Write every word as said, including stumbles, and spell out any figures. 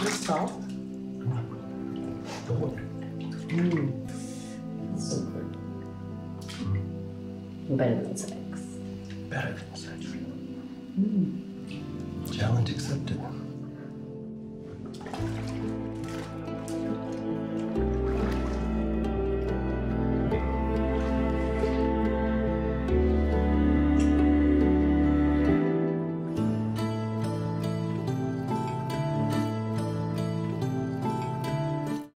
With salt? Mm. So good. Better than sex. Better than sex. Mm. Challenge accepted.